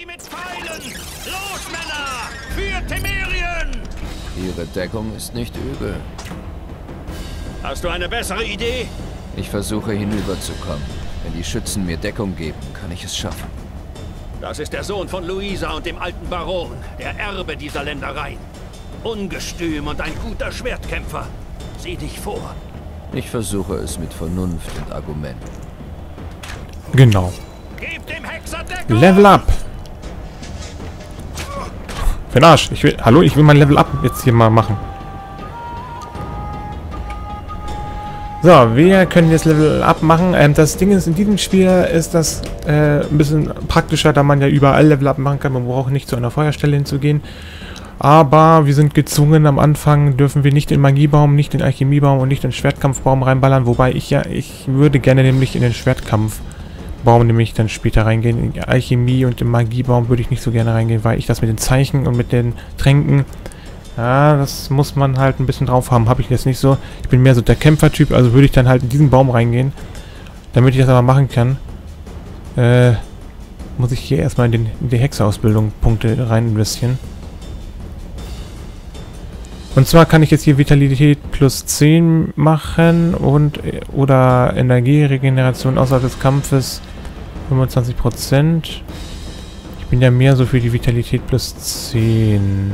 sie mit Pfeilen! Los, Männer! Für Temerien! Ihre Deckung ist nicht übel. Hast du eine bessere Idee? Ich versuche hinüberzukommen. Wenn die Schützen mir Deckung geben, kann ich es schaffen. Das ist der Sohn von Luisa und dem alten Baron, der Erbe dieser Ländereien. Ungestüm und ein guter Schwertkämpfer. Sieh dich vor. Ich versuche es mit Vernunft und Argumenten. Genau. Gib dem Hexer Deckung! Level up! Für den Arsch. Hallo, ich will mein Level up jetzt hier mal machen. So, wir können jetzt Level up machen. Das Ding ist, in diesem Spiel ist das ein bisschen praktischer, da man ja überall Level up machen kann. Man braucht nicht zu einer Feuerstelle hinzugehen. Aber wir sind gezwungen, am Anfang dürfen wir nicht den Magiebaum, nicht den Alchemiebaum und nicht den Schwertkampfbaum reinballern. Wobei ich würde gerne nämlich in den Schwertkampfbaum nämlich dann später reingehen. In die Alchemie und den Magiebaum würde ich nicht so gerne reingehen, weil ich das mit den Zeichen und mit den Tränken, ja, das muss man halt ein bisschen drauf haben. Habe ich jetzt nicht so. Ich bin mehr so der Kämpfertyp, also würde ich dann halt in diesen Baum reingehen. Damit ich das aber machen kann, muss ich hier erstmal in die Hexerausbildung Punkte rein investieren. Und zwar kann ich jetzt hier Vitalität plus 10 machen oder Energieregeneration außerhalb des Kampfes 25%. Ich bin ja mehr so für die Vitalität plus 10.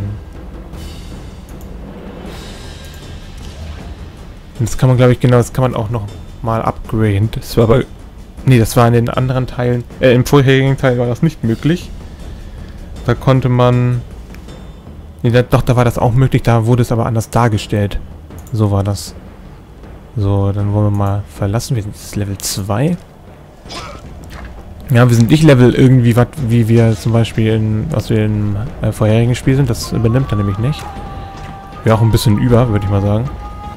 Und das kann man, glaube ich, genau, das kann man auch noch mal upgraden. Das war aber... Nee, das war in den anderen Teilen... im vorherigen Teil war das nicht möglich. Da konnte man... Nee, doch, da war das auch möglich, da wurde es aber anders dargestellt. So war das. So, dann wollen wir mal verlassen. Wir sind jetzt Level 2. Ja, wir sind nicht Level irgendwie, wie wir zum Beispiel was wir im vorherigen Spiel sind. Das übernimmt er nämlich nicht. Wäre auch ein bisschen über, würde ich mal sagen.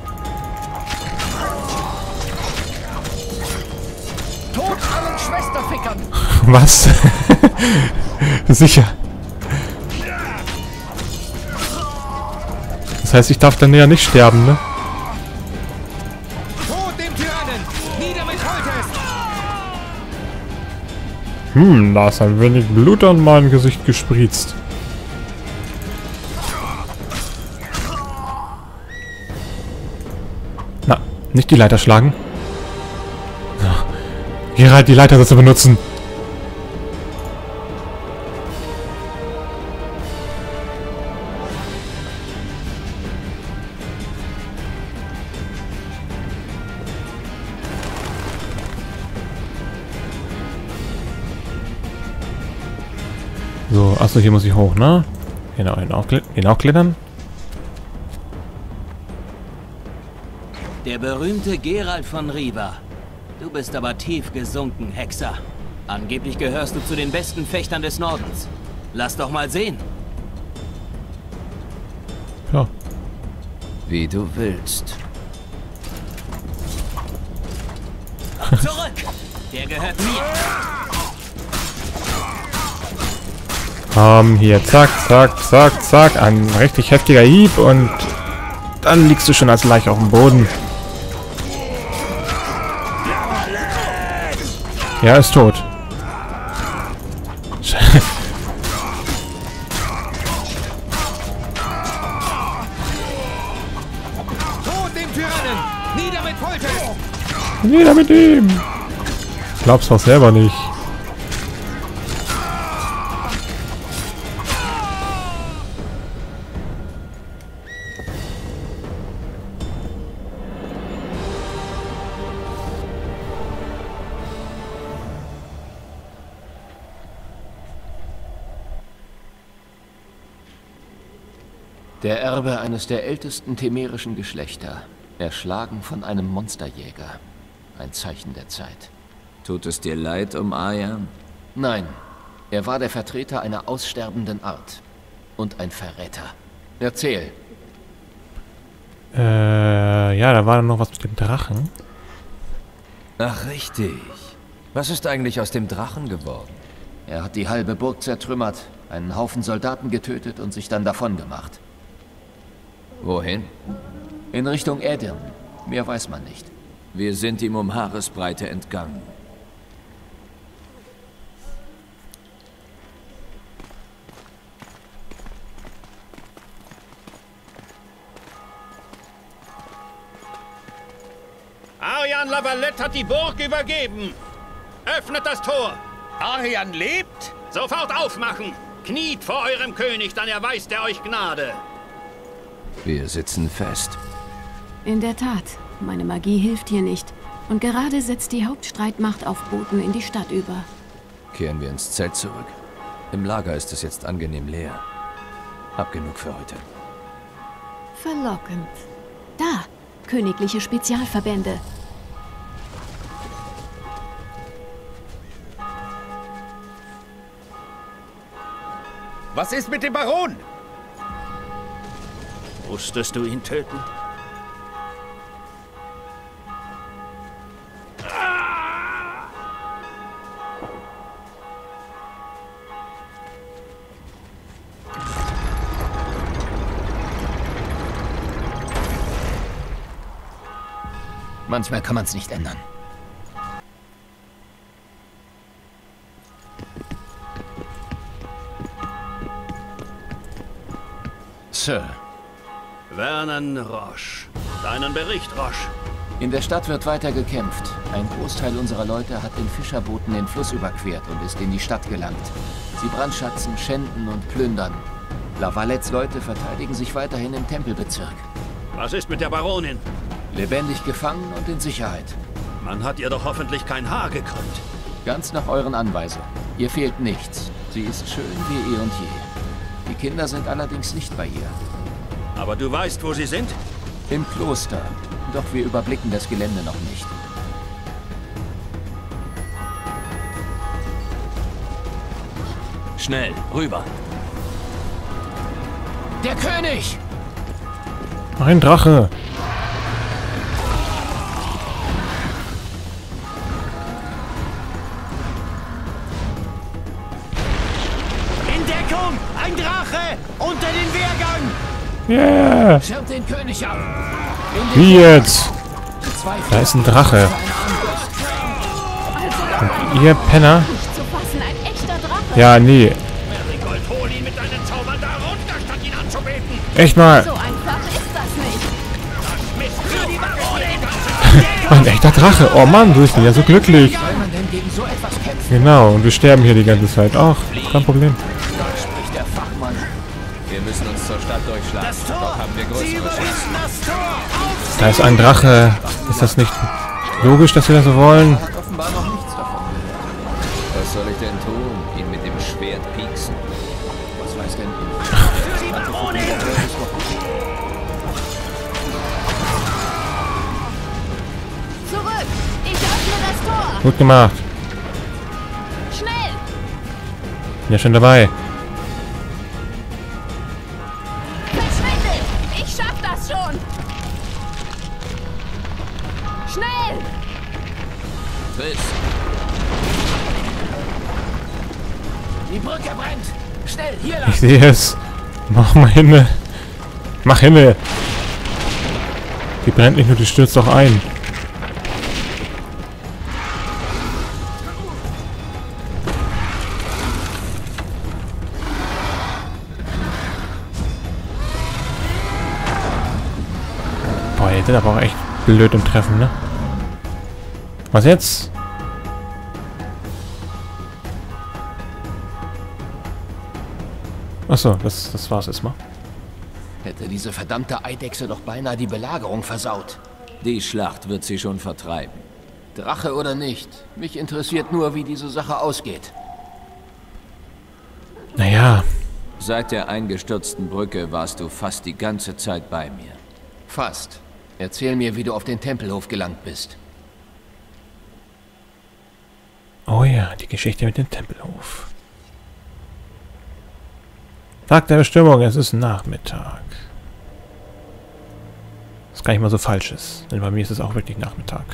Tod allen Schwesterfickern! Was? Sicher. Das heißt, ich darf dann ja nicht sterben, ne? Tod dem Tyrannen! Nieder mit Holtest! Da ist ein wenig Blut an meinem Gesicht gespritzt. Na, nicht die Leiter schlagen. So. Hier halt die Leiter zu benutzen. So, achso, hier muss ich hoch, ne? Genau, hinaufklettern. Der berühmte Geralt von Riva. Du bist aber tief gesunken, Hexer. Angeblich gehörst du zu den besten Fechtern des Nordens. Lass doch mal sehen. Ja. Wie du willst. Zurück! Der gehört mir. Hier, zack, zack, zack, zack. Ein richtig heftiger Hieb und dann liegst du schon als Leiche auf dem Boden. Ja, ist tot. Tod dem Tyrannen! Nieder mit Holtest! Nieder mit ihm! Glaubst du auch selber nicht. Der Erbe eines der ältesten temerischen Geschlechter, erschlagen von einem Monsterjäger. Ein Zeichen der Zeit. Tut es dir leid um Arjan? Nein, er war der Vertreter einer aussterbenden Art. Und ein Verräter. Erzähl. Ja, da war dann noch was mit dem Drachen. Ach, richtig. Was ist eigentlich aus dem Drachen geworden? Er hat die halbe Burg zertrümmert, einen Haufen Soldaten getötet und sich dann davon gemacht. Wohin? In Richtung Edirn. Mehr weiß man nicht. Wir sind ihm um Haaresbreite entgangen. Arian La Valette hat die Burg übergeben. Öffnet das Tor. Arian lebt? Sofort aufmachen. Kniet vor eurem König, dann erweist er euch Gnade. Wir sitzen fest. In der Tat, meine Magie hilft hier nicht. Und gerade setzt die Hauptstreitmacht auf Boten in die Stadt über. Kehren wir ins Zelt zurück. Im Lager ist es jetzt angenehm leer. Hab genug für heute. Verlockend. Da, königliche Spezialverbände. Was ist mit dem Baron? Musstest du ihn töten? Manchmal kann man es nicht ändern. Sir. Vernon Roche. Deinen Bericht, Roche. In der Stadt wird weiter gekämpft. Ein Großteil unserer Leute hat in Fischerbooten den Fluss überquert und ist in die Stadt gelangt. Sie brandschatzen, schänden und plündern. La Valettes Leute verteidigen sich weiterhin im Tempelbezirk. Was ist mit der Baronin? Lebendig gefangen und in Sicherheit. Man hat ihr doch hoffentlich kein Haar gekrümmt. Ganz nach euren Anweisungen. Ihr fehlt nichts. Sie ist schön wie eh und je. Die Kinder sind allerdings nicht bei ihr. Aber du weißt, wo sie sind? Im Kloster. Doch wir überblicken das Gelände noch nicht. Schnell, rüber. Der König! Ein Drache! In Deckung! Ein Drache! Unter den Wehrgang! Yeah! Schirmt den König ab! Wie jetzt? Da ist ein Drache. Und ihr Penner? Nicht zu fassen, ein echter Drache. Ja, nee. Marigold, hol ihn mit deinen Zaubern da runter, statt ihn anzubeten. Echt mal. So einfach ist das nicht. Mist für die Baronin! Ein echter Drache. Oh Mann, du bist ja so glücklich. Soll man denn gegen so etwas kämpfen? Genau, und wir sterben hier die ganze Zeit. Ach, kein Problem. Da spricht der Fachmann. Wir müssen uns zur Stadt durchschlagen. Das Tor! Dort haben wir Sie größere Chancen. überwinden das Tor! Auf Da ist ein Drache. Ist das nicht logisch, dass wir das so wollen? Hat offenbar noch nichts davon gehört. Was soll ich denn tun? Ihn mit dem Schwert pieksen? Was weiß denn für die Baronin! Zurück! Ich öffne das Tor! Gut gemacht. Schnell! Bin ja schon dabei. Verschwindet! Ich schaff das schon! Schnell! Triss. Die Brücke brennt! Schnell, hier lang! Ich sehe es. Mach mal Himmel. Mach Himmel. Die brennt nicht nur, die stürzt auch ein. Boah, ihr seid aber auch echt blöd im Treffen, ne? Was jetzt? Achso, das war's erstmal. Hätte diese verdammte Eidechse doch beinahe die Belagerung versaut. Die Schlacht wird sie schon vertreiben. Drache oder nicht, mich interessiert nur, wie diese Sache ausgeht. Naja, Seit der eingestürzten Brücke warst du fast die ganze Zeit bei mir. Fast. Erzähl mir, wie du auf den Tempelhof gelangt bist. oh ja, die Geschichte mit dem Tempelhof. Tag der Bestimmung, es ist Nachmittag. Was gar nicht mal so falsch ist, denn bei mir ist es auch wirklich Nachmittag.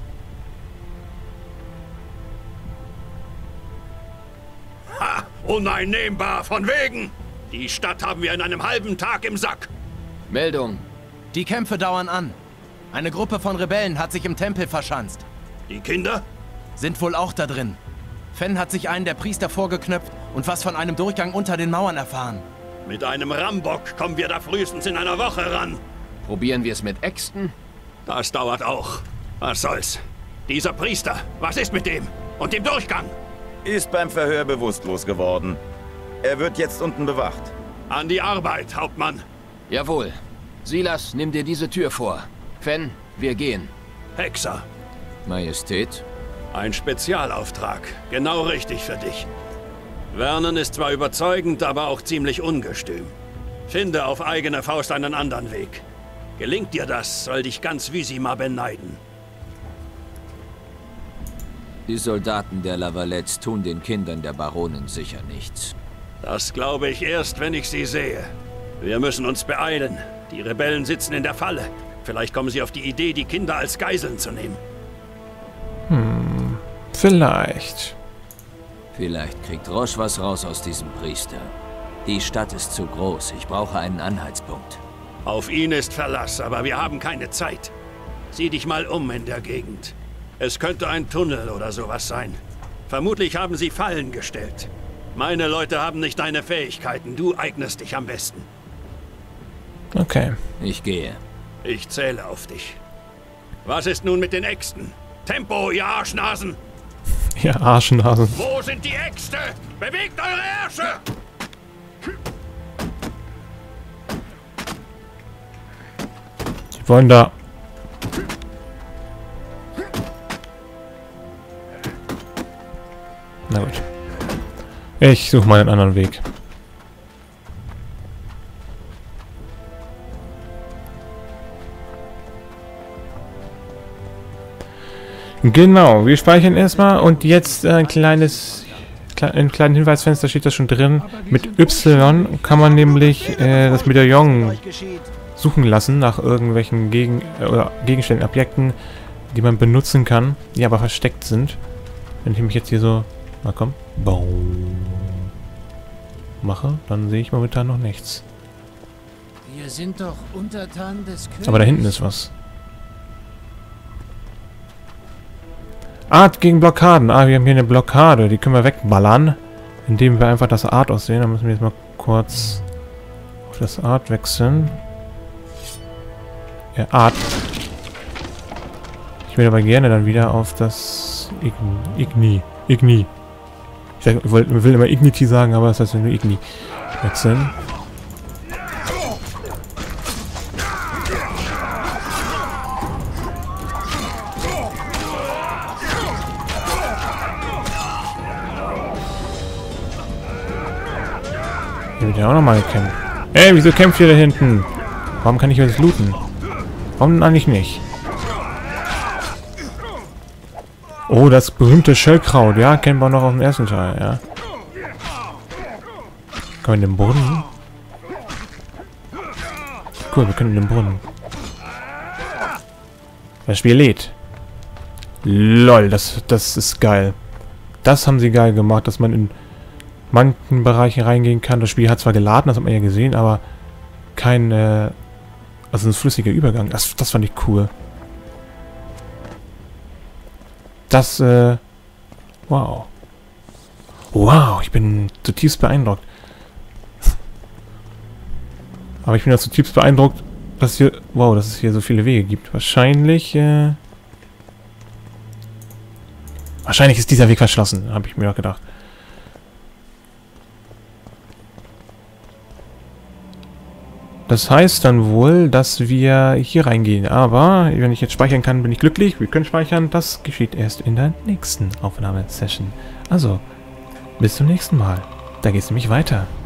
Ha! Uneinnehmbar, von wegen! Die Stadt haben wir in einem halben Tag im Sack. Meldung. Die Kämpfe dauern an. Eine Gruppe von Rebellen hat sich im Tempel verschanzt. Die Kinder? Sind wohl auch da drin. Fenn hat sich einen der Priester vorgeknöpft und was von einem Durchgang unter den Mauern erfahren. Mit einem Rambock kommen wir da frühestens in einer Woche ran. Probieren wir es mit Äxten? Das dauert auch. Was soll's? Dieser Priester, was ist mit dem? Und dem Durchgang? Ist beim Verhör bewusstlos geworden. Er wird jetzt unten bewacht. An die Arbeit, Hauptmann. Jawohl. Silas, nimm dir diese Tür vor. Fen, wir gehen. Hexer. Majestät? Ein Spezialauftrag. Genau richtig für dich. Vernon ist zwar überzeugend, aber auch ziemlich ungestüm. Finde auf eigene Faust einen anderen Weg. Gelingt dir das, soll dich ganz Vizima beneiden. Die Soldaten der La Valette tun den Kindern der Baronin sicher nichts. Das glaube ich erst, wenn ich sie sehe. Wir müssen uns beeilen. Die Rebellen sitzen in der Falle. Vielleicht kommen sie auf die Idee, die Kinder als Geiseln zu nehmen. Vielleicht. Vielleicht kriegt Roche was raus aus diesem Priester. Die Stadt ist zu groß. Ich brauche einen Anhaltspunkt. Auf ihn ist Verlass, aber wir haben keine Zeit. Sieh dich mal um in der Gegend. Es könnte ein Tunnel oder sowas sein. Vermutlich haben sie Fallen gestellt. Meine Leute haben nicht deine Fähigkeiten. Du eignest dich am besten. Okay. Ich gehe. Ich zähle auf dich. Was ist nun mit den Äxten? Tempo, ihr Arschnasen! Ja, Arschnasen. Wo sind die Äxte? Bewegt eure Ärsche! Die wollen da... Na gut. Ich suche mal einen anderen Weg. Genau, wir speichern erstmal und jetzt ein kleinen Hinweisfenster steht da schon drin. Mit Y kann man nämlich das Medaillon suchen lassen nach irgendwelchen Gegenständen, Objekten, die man benutzen kann, die aber versteckt sind. Wenn ich mich jetzt hier so, na komm, mache, dann sehe ich momentan noch nichts. Wir sind doch Untertan des Königs. Aber da hinten ist was. Art gegen Blockaden. Ah, wir haben hier eine Blockade. Die können wir wegballern, indem wir einfach das Art aussehen. Dann müssen wir jetzt mal kurz auf das Art wechseln. Ja, Art. Ich will aber gerne dann wieder auf das Igni. Ich will immer Ignity sagen, aber das heißt nur Igni. Wechseln. Hier wird ja auch nochmal gekämpft. Ey, wieso kämpft ihr da hinten? Warum kann ich alles looten? Warum denn eigentlich nicht? Oh, das berühmte Schöllkraut. Ja, kennen wir noch aus dem ersten Teil, ja. Können wir in den Brunnen? Cool, wir können in den Brunnen. Das Spiel lädt. Lol, das ist geil. Das haben sie geil gemacht, dass man in manchen Bereichen reingehen kann. Das Spiel hat zwar geladen, das hat man ja gesehen, aber kein, also ein flüssiger Übergang. Das fand ich cool. Das, wow. Wow, ich bin zutiefst beeindruckt. Aber ich bin auch zutiefst beeindruckt, dass hier, wow, dass es hier so viele Wege gibt. Wahrscheinlich ist dieser Weg verschlossen, habe ich mir auch gedacht. Das heißt dann wohl, dass wir hier reingehen. Aber wenn ich jetzt speichern kann, bin ich glücklich. Wir können speichern. Das geschieht erst in der nächsten Aufnahmesession. Also, bis zum nächsten Mal. Da geht es nämlich weiter.